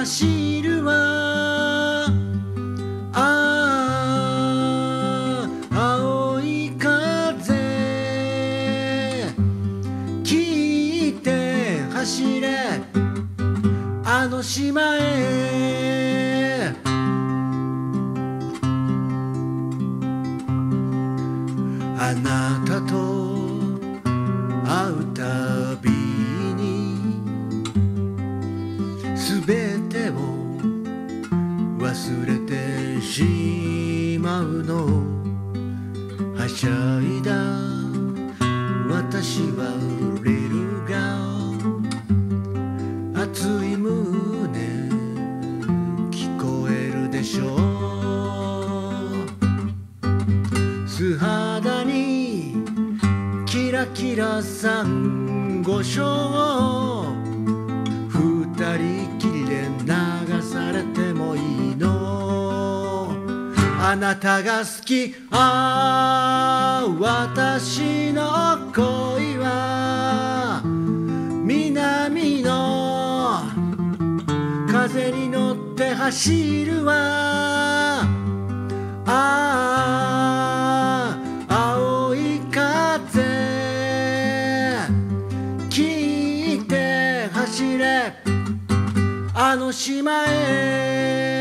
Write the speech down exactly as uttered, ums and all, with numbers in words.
走るわ。ああ青い風聞いて走れあの島へ。あなたと会うたびにすべてを忘れてしまうの。はしゃいだ私はリルガ熱い胸聞こえるでしょう。素肌にキラキラサンゴ礁、二人きりで流されてもいいの。あなたが好き、ああ私の恋は南の風に乗って走るわ。ああ青い風聞いて走れあの島へ。